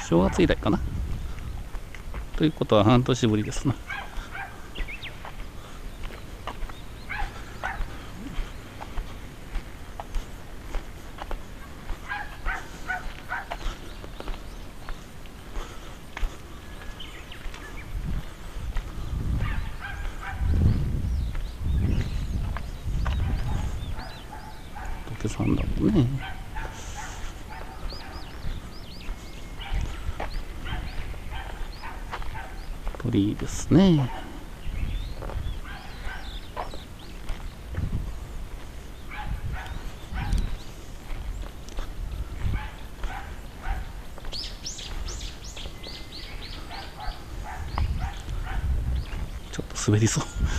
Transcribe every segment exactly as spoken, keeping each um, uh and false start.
正月以来かな。ということは半年ぶりですな。仏さんだもんね。鳥居ですね。ちょっと滑りそう。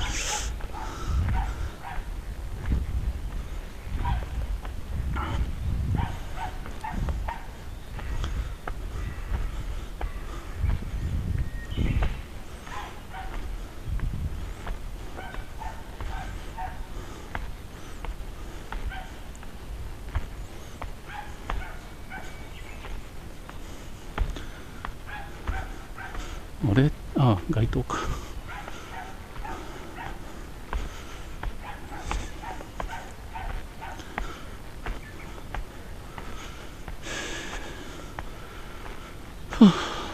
あれ、あ、街灯か。は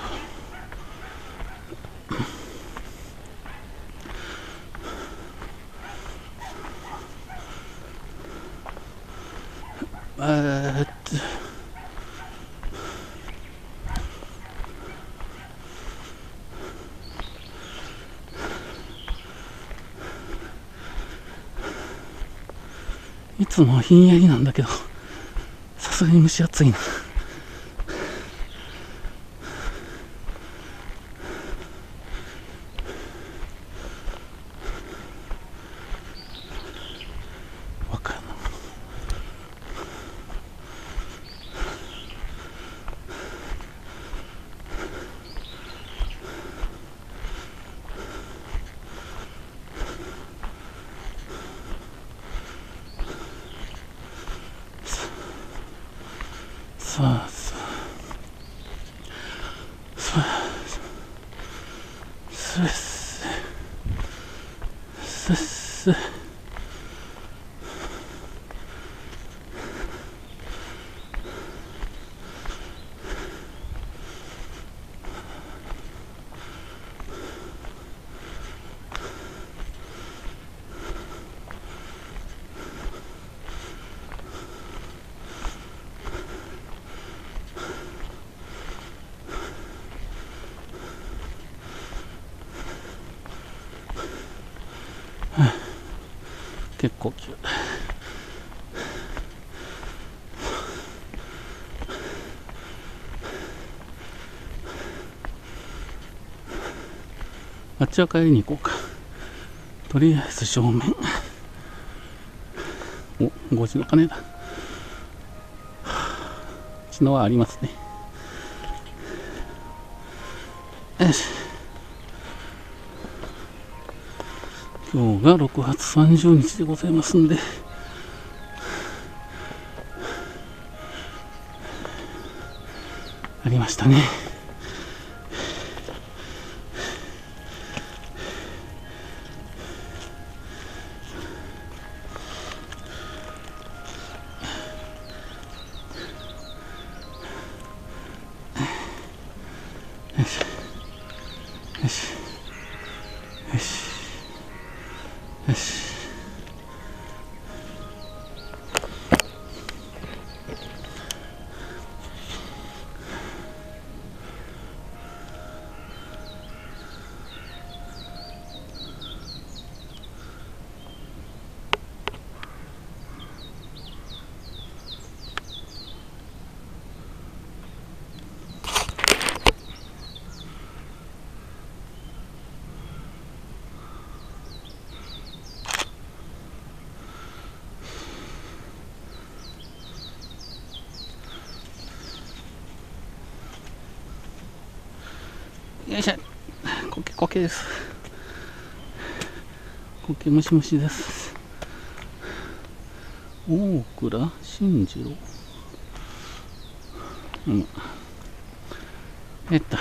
あ、えーっといつもひんやりなんだけど、さすがに蒸し暑いな。わかんない。さあさあさあさあさあさあ結構急。あっちは帰りに行こうか。とりあえず正面。お、ごじの鐘だ。角はありますね。よし。今日がろくがつさんじゅうにちでございますんで、ありましたね。よしよしよしよし。よいしょ。コケコケです。コケムシムシです。大倉慎次郎。うん。 えっと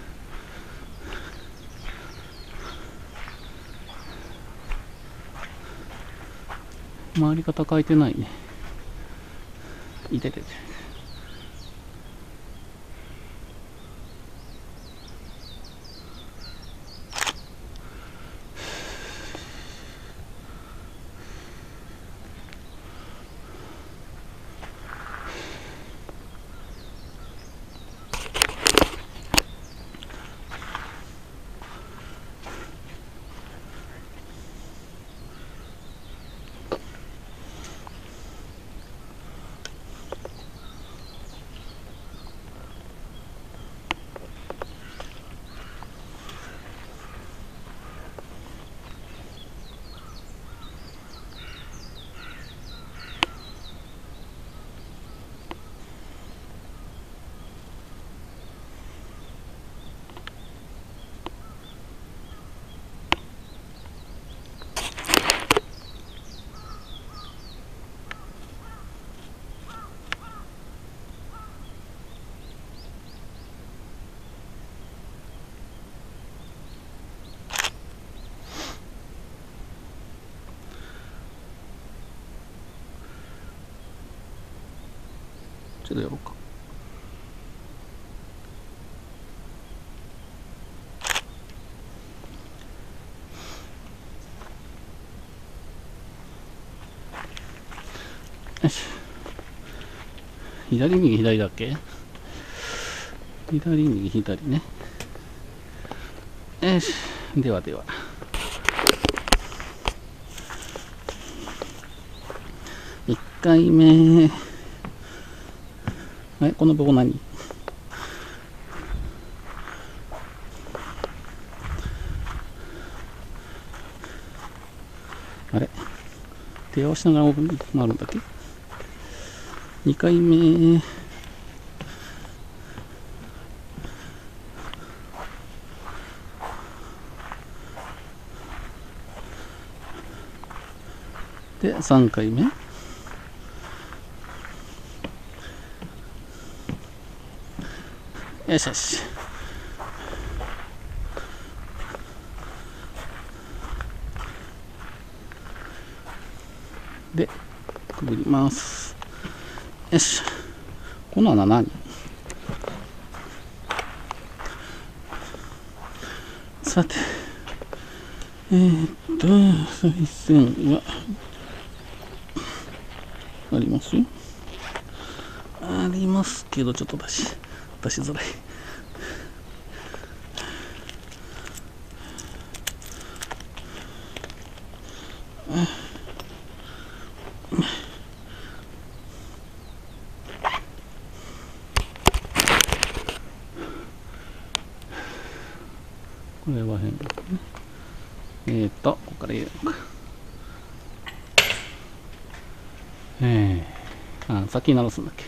回り方変えてないね。いててて。ちょっとやろうか。よし。左右左だっけ？左右左ね。よし。ではでは。いっかいめ。え、この棒何？あれ？手を押しながら回るんだっけ？にかいめ。で、さんかいめ。よしよし。で、くぐります。よし。この穴何？さて、えー、っと、再線は、ありますよ。ありますけど、ちょっと出し、出しづらい。これは変だね。えー、っと、ここから入れるのか。えー、あ、先に鳴らすんだっけ。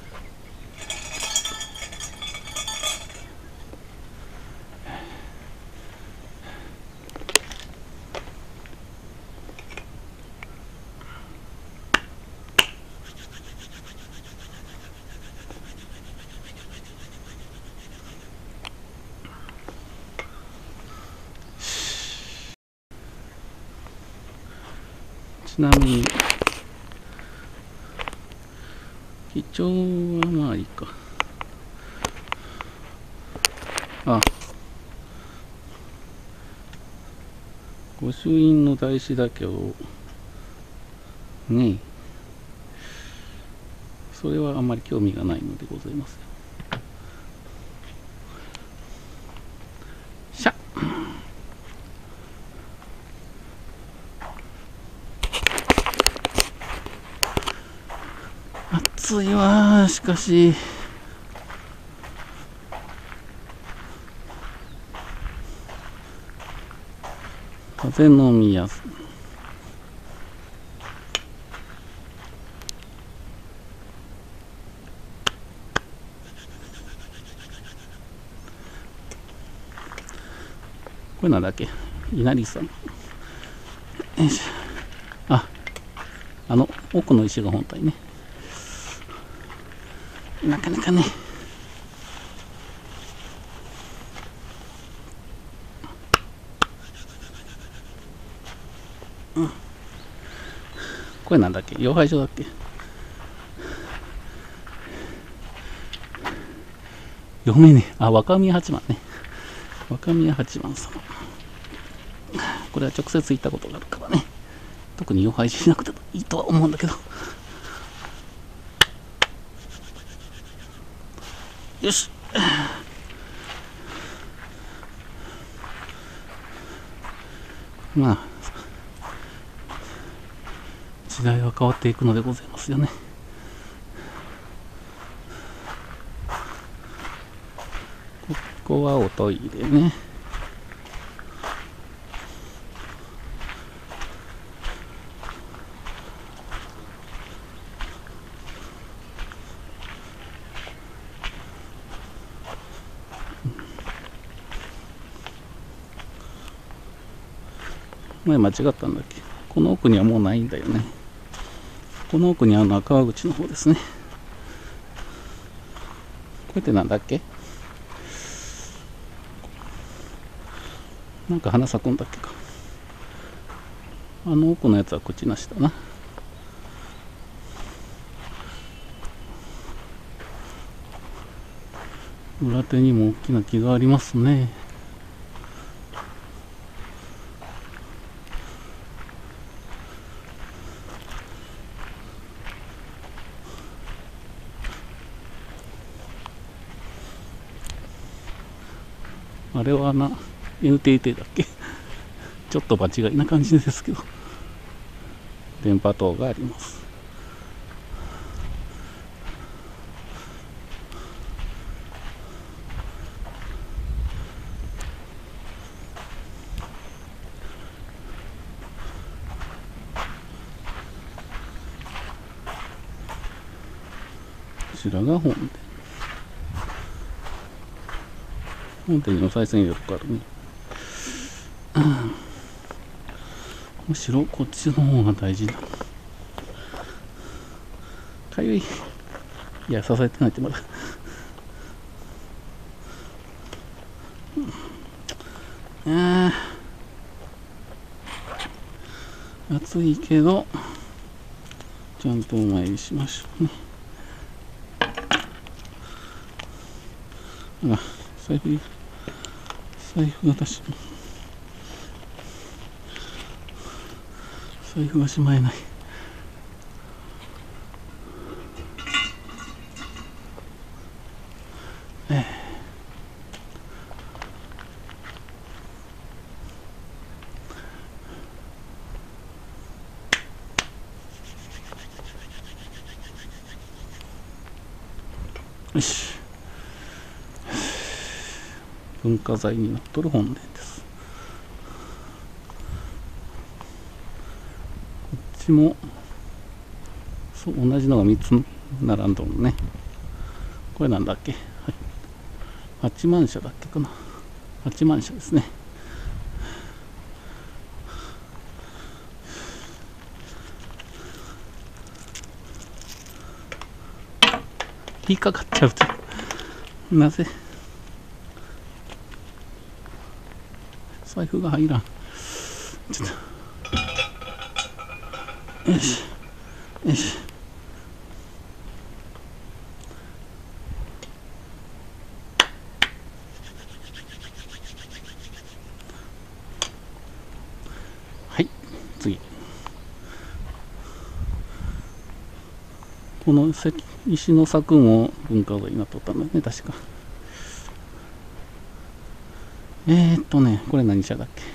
ちなみに基調はまあいいか。あ、御朱印の台紙だけをね、それはあんまり興味がないのでございます。しゃ暑いわ。しかし風の宮これなんだっけ、稲荷さん。よいしょ。あ、あの奥の石が本体ね。なかなかね、 これなんだっけ、養廃所だっけ。読めねえ。あ、若宮八幡ね。若宮八幡様。これは直接行ったことがあるからね。特に養廃所しなくてもいいとは思うんだけど。よし。まあ、時代は変わっていくのでございますよね。ここはおトイレね。前間違ったんだっけ。この奥にはもうないんだよね。この奥にあの赤川口の方ですね。これってなんだっけ。なんか花咲くんだっけか。あの奥のやつは口なしだな。裏手にも大きな木がありますね。あれはな、エヌティーティー だっけ。ちょっと場違いな感じですけど、電波塔があります。こちらが本殿。本殿にお賽銭入れるからね。むしろこっちの方が大事だ。かゆい。いや、支えてないってまだ。ああ、暑いけど、ちゃんとお参りしましょうね。あ、財布、財布が私、財布がしまえない。ええ、よし。文化財になっとる本殿です。こっちもそう同じのがみっつ並んどるね。これなんだっけ、八幡社だっけかな。八幡社ですね。引っかかっちゃうとなぜ財布が入らん。ちょっとよしよし。はい、次。この石の柵も文化財になっとったんだね、確か。えーっとね、これ何社だっけ。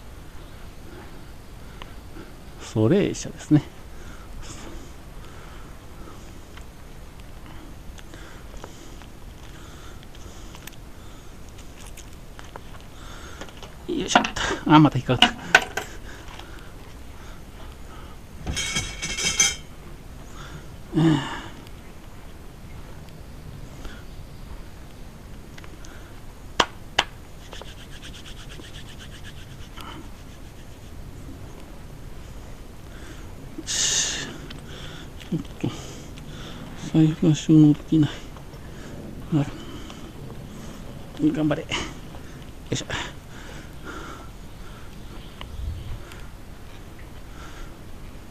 ソレイ社ですね。よいしょっと。あ、また引っかかった。ちょっと財布が収納できない。なる。頑張れ。よいしょ。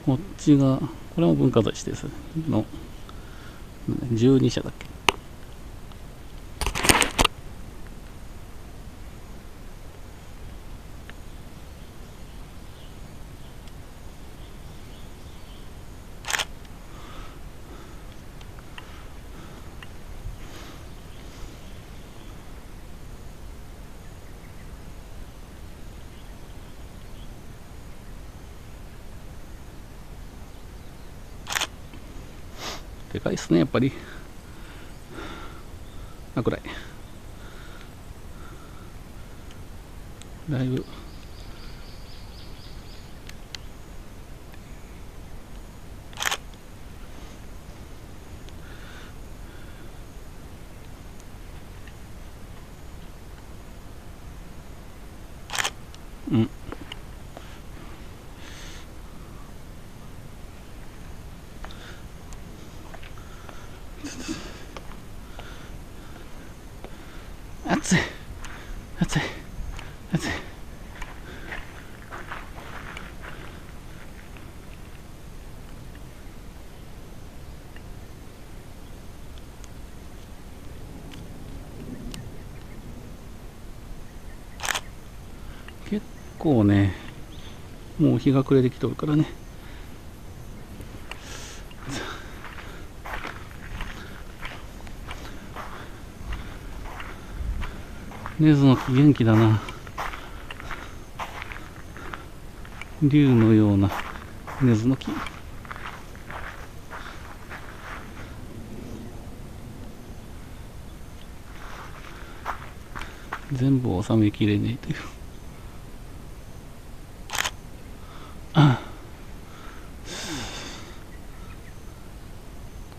こっちがこれも文化財指定ですのじゅうに社だっけ。でかいっすねやっぱり。あ、くらいだいぶうん熱い熱い熱い。結構ねもう日が暮れてきとるからね。ネズの木元気だな。竜のようなネズの木。全部収めきれねえという。はい。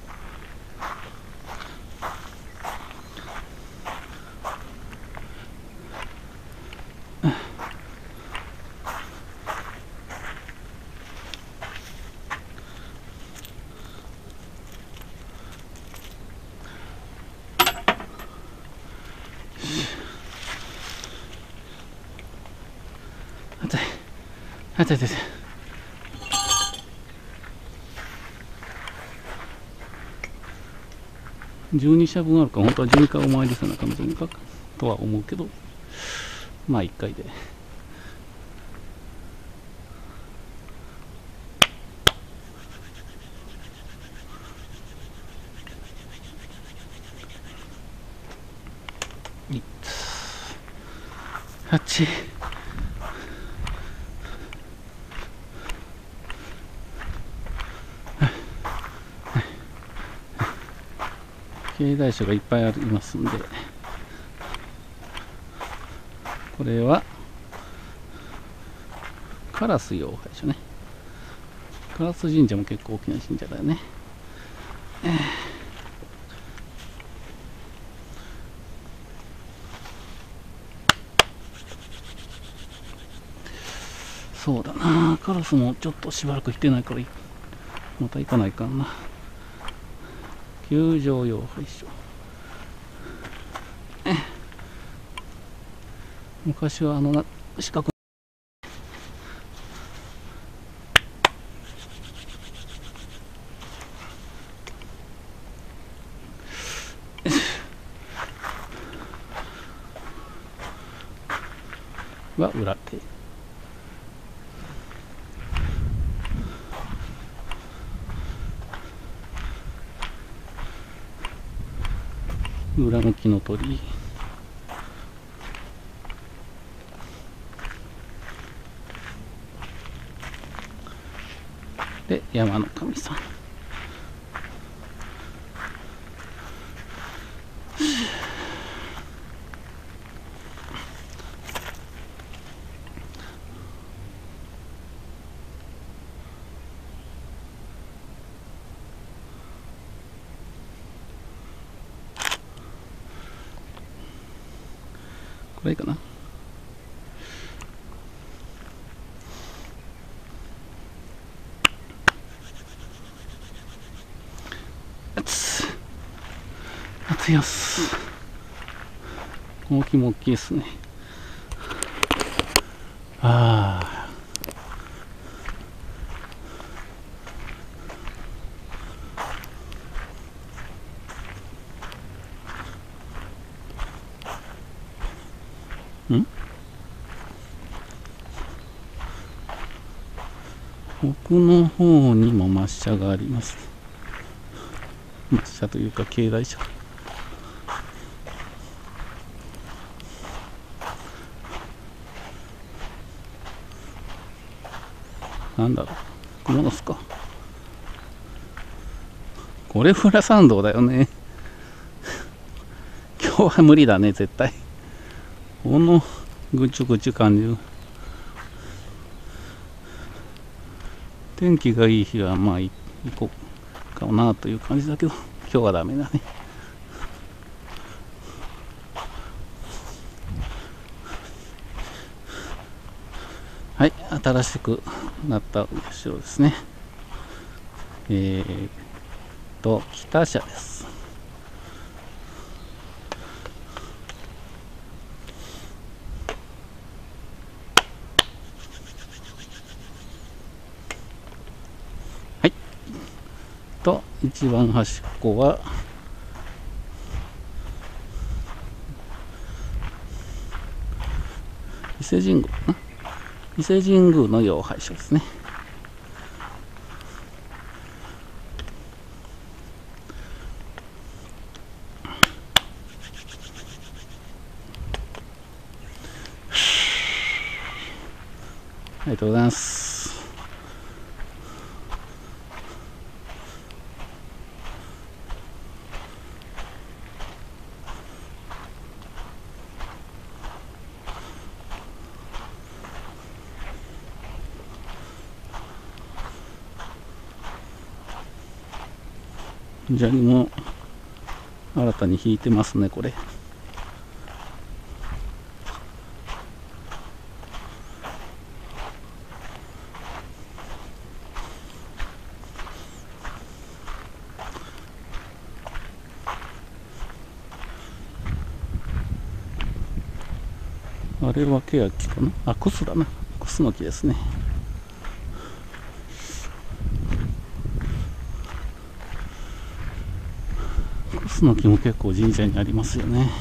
熱い熱い熱い。じゅうに社分あるから本当はじゅうにかいお参りせなあかんのじゃないかとは思うけど、まあいっかいで。はち境内所がいっぱいありますんで、これは烏妖拝所ね。烏神社も結構大きな神社だよね。えーそうだな、カラスもちょっとしばらく来てないからまた行かないかんな。球場用配所。昔はあの四角は裏手。裏向きの鳥居で山の神さん。これいいかな。熱熱いやす。大きいも大きいですね。あん奥の方にも抹茶があります。抹茶というか境内茶。なんだろう、クモの巣か。これフラサンドだよね。今日は無理だね、絶対。このぐちゅぐちゅ感じる。天気がいい日はまあ行こうかなという感じだけど、今日はダメだね。はい、新しくなった社ですね。えー、っと北社です。はい。と一番端っこは伊勢神宮かな。伊勢神宮の妖拝所ですね。ありがとうございます。砂利も新たに引いてますね、これ。あれはケヤキかな。あ、クスだな。クスの木ですね。クスの木も結構神社にありますよね。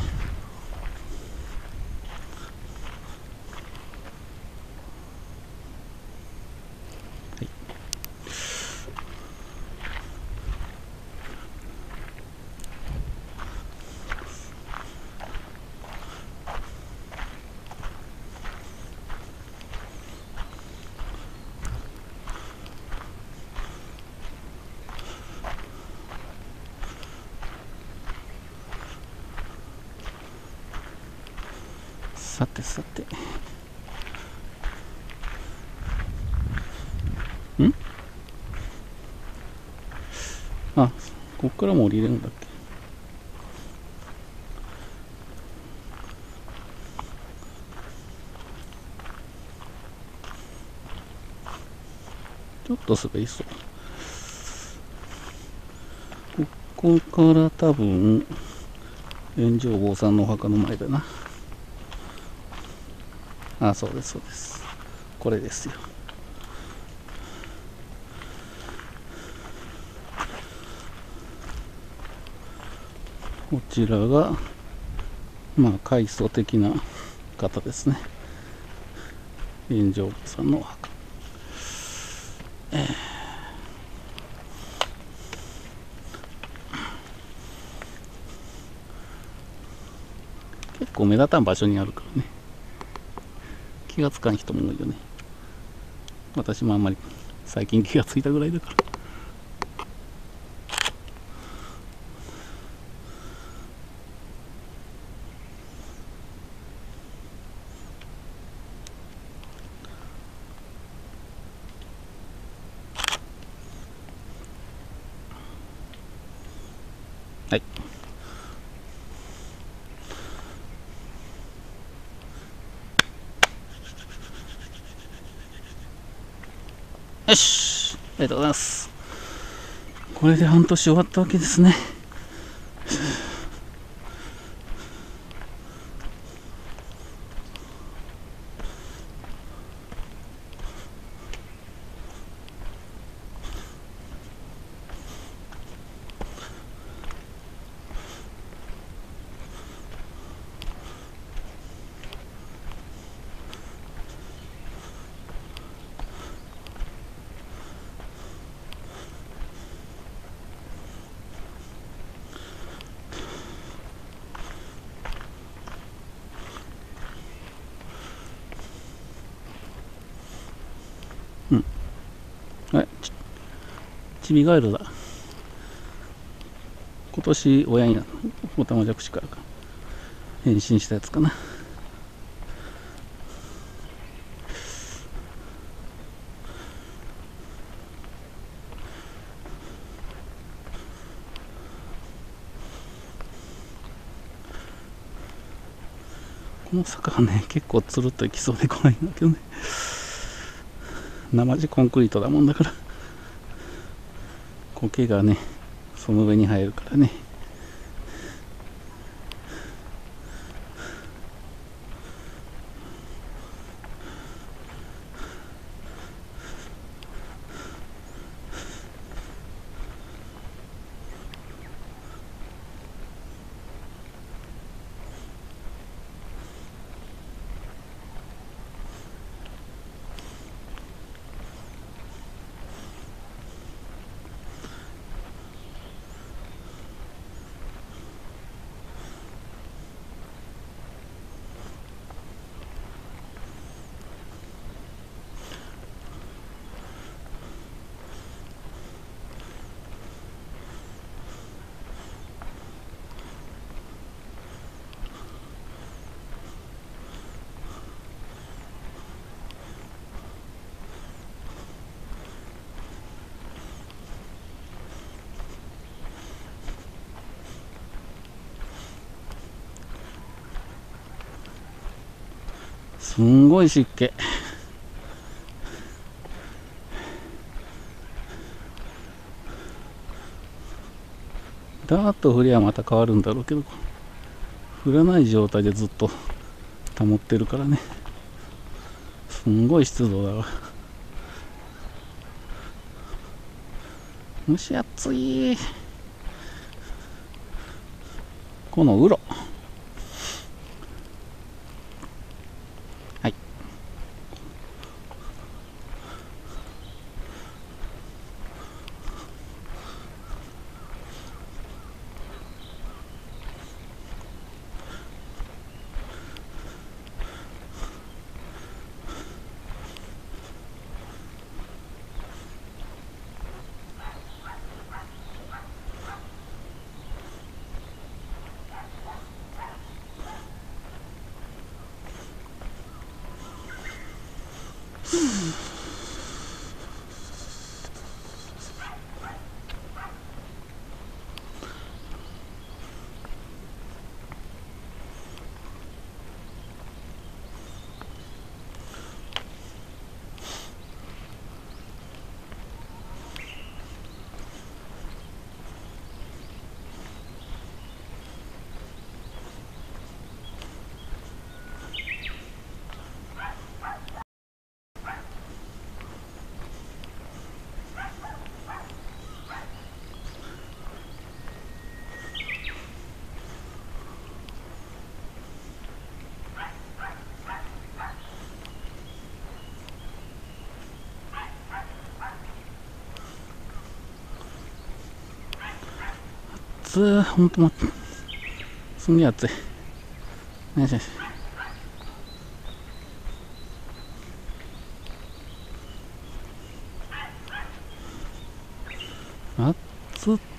さてさて、んあ、こっからも降りれるんだっけ。ちょっと滑りそう。ここから多分円城坊さんのお墓の前だな。あ、そうですそうです、これですよ。こちらがまあ階層的な方ですね。円城坊さんのお墓、えー結構目立たん場所にあるからね、気がつかん人も多いよね。私もあんまり最近気がついたぐらいだから。はい。よし、ありがとうございます。これで半年終わったわけですね。 あれちチビガエルだ。今年親になオタマジャクシから変身したやつかな。この坂がね結構つるっといきそうで怖いんだけどね。生地コンクリートだもんだから苔がねその上に生えるからね。すんごい湿気。ダーッと降りゃまた変わるんだろうけど、降らない状態でずっと保ってるからね。すんごい湿度だわ。蒸し暑い。このうろ。はい。暑い、ほんと待って。すんげえ暑い。よしよし。熱々。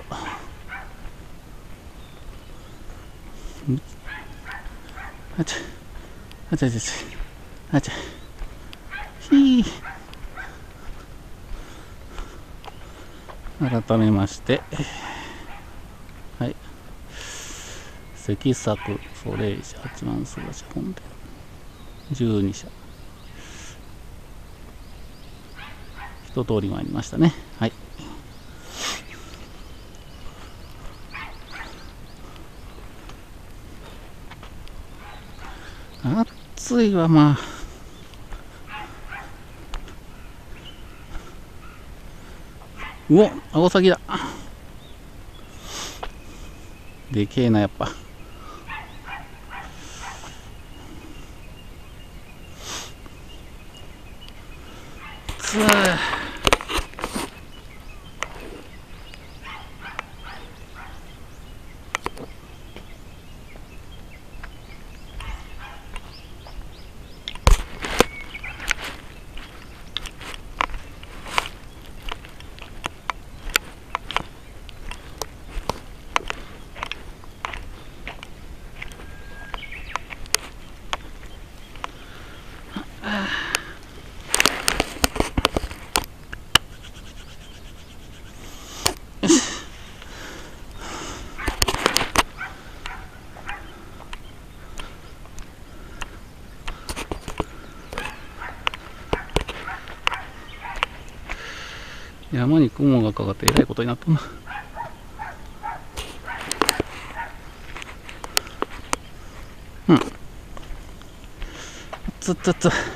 あちゃ、あちゃあちゃあちゃ、あちゃ。ひー。改めまして、はい。関作ソレイ社八幡諏訪社本店じゅうに社一通り参りましたね。はい。暑いわ。まあうお、アオサギだ。でけえなやっぱ。つー山に雲がかかってえらいことになったな。うん。つっつっつ。